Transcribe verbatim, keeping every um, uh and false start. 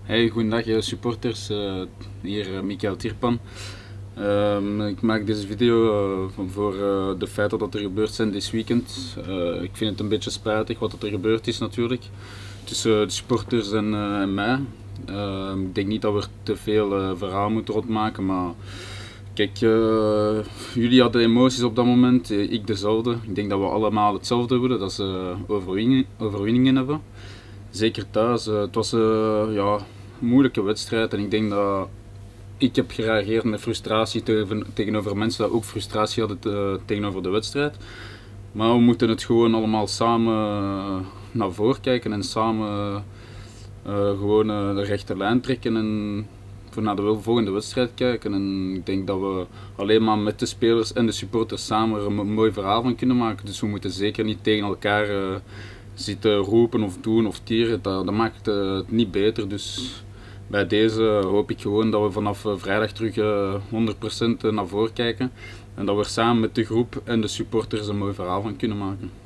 Hey, goedendag eh, supporters, uh, hier uh, Michael Tirpan. Uh, ik maak deze video uh, voor uh, de feiten dat er gebeurd zijn dit weekend. Uh, ik vind het een beetje spijtig wat er gebeurd is natuurlijk, tussen de supporters en, uh, en mij. Uh, ik denk niet dat we er te veel uh, verhaal moeten rondmaken, maar kijk, uh, jullie hadden emoties op dat moment, ik dezelfde. Ik denk dat we allemaal hetzelfde willen, dat ze overwinningen, overwinningen hebben. Zeker thuis. Uh, het was uh, ja, een moeilijke wedstrijd en ik denk dat ik heb gereageerd met frustratie tegenover mensen die ook frustratie hadden te, tegenover de wedstrijd. Maar we moeten het gewoon allemaal samen naar voren kijken en samen uh, gewoon uh, de rechte lijn trekken en voor naar de volgende wedstrijd kijken. En ik denk dat we alleen maar met de spelers en de supporters samen er een mooi verhaal van kunnen maken. Dus we moeten zeker niet tegen elkaar uh, zitten roepen of doen of tieren. Dat, dat maakt uh, het niet beter. Dus bij deze hoop ik gewoon dat we vanaf vrijdag terug uh, honderd procent naar voren kijken. En dat we er samen met de groep en de supporters een mooi verhaal van kunnen maken.